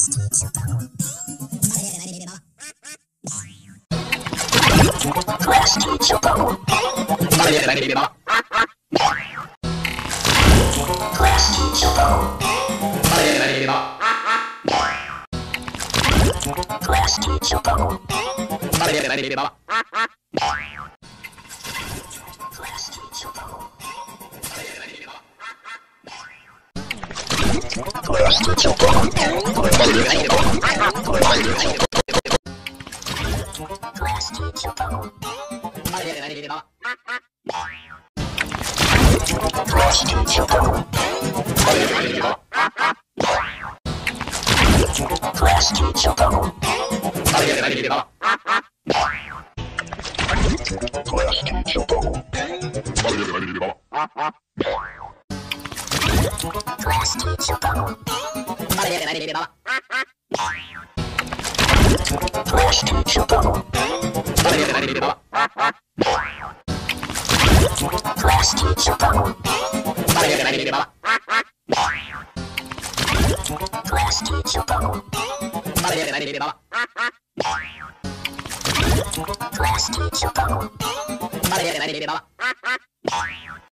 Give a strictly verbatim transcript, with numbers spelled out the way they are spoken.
Class teacher bubble. Class teacher bubble. Class teacher bubble. Class teacher bubble. Class teacher bubble. Class teacher bubble. Class teacher bubble. Class teacher bubble. Class teacher bubble. Class teacher bubble. Class teacher bubble. Class teacher bubble. Class teacher bubble. Class teacher bubble.